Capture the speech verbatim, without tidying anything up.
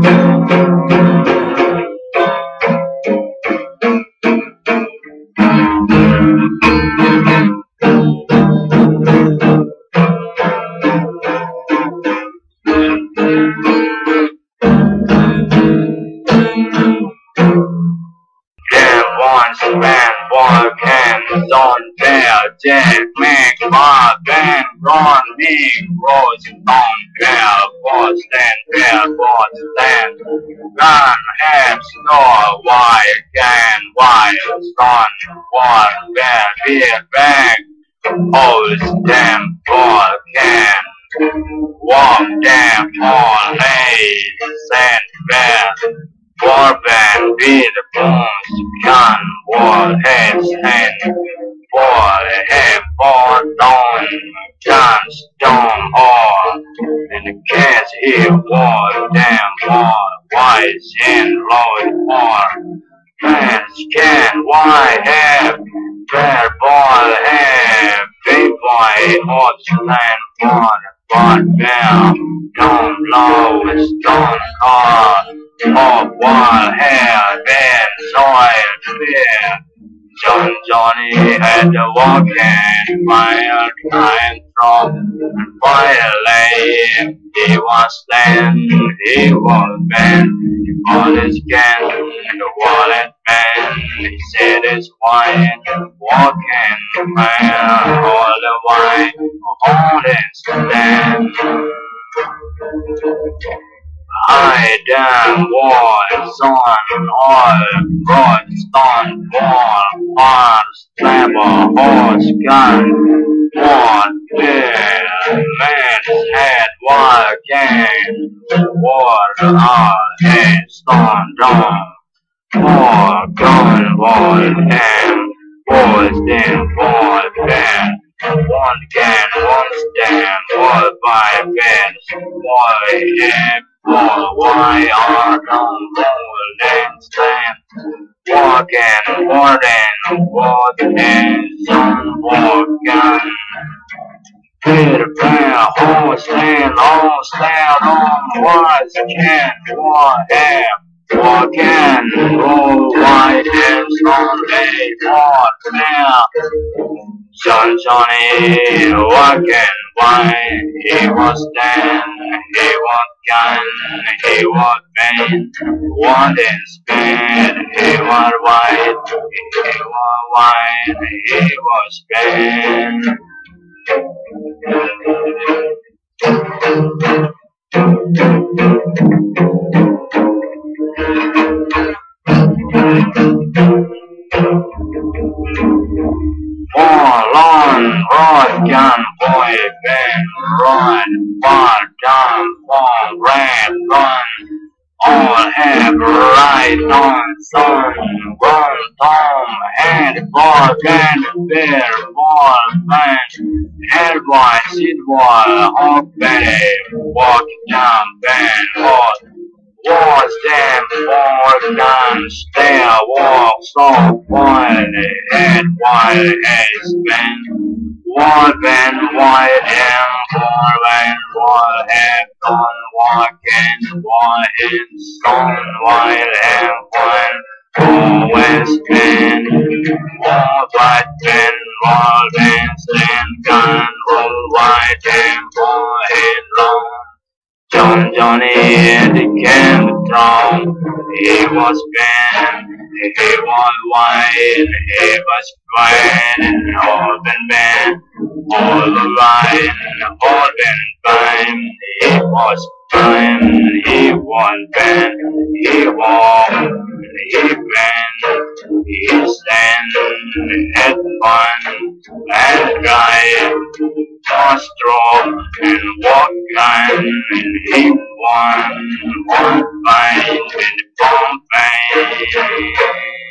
Stand walk hands on their Jack make my band run big rose don't care for stand there for stand gun have snow why can why son one bear beer bag hold them for can walk them all lay sand bear war band be the bones gun war heads and war head for down gun stone all and the cats here war damn war wise and low war fans can why have fair ball have big boy horse land for but bell don't blow stone car of wild hair, bad soil, fear. John Johnny had to walk in fire time from fire he was then, he was bent, he bought his gun, the wallet man, he said his wine, walking man, all the wine, on his stand. I damn was on all broad stone wall, hard slabber, horse gun, one bear, man's head, wild game, water, our head, stone dome, four gun, wall, damn, boys, then four bear. One can, one stand, wall by bed, why head, wall, why are no and stand, walking, warden, what is on walk gun. Peter Pan, horse stand, all stand on was can, what have, walking, roll white hands on a what now. John Johnny walking by, he was dead, he was gun, he was bent, one is bad, he was white, he was white, he was bent. Long rod gun boy band run far down long red run all have right on sun run tom head ball band bear ball band head boy seat wall hawk belly walk down band hot was them four guns there walk so while head while has been wall band while and four and wall have gone walking wall in stone while and one always been wall white band wall band stand gun roll white and wall and long. John Johnny had the can throne, he was bent, he was white, he was fine, and all been bent, all the line, all been fine, he was fine, he was bent, he walked, he bent, he stand, had fun, and dry, tossed drop, and walk gun, and he won, one fine, and bomb fine.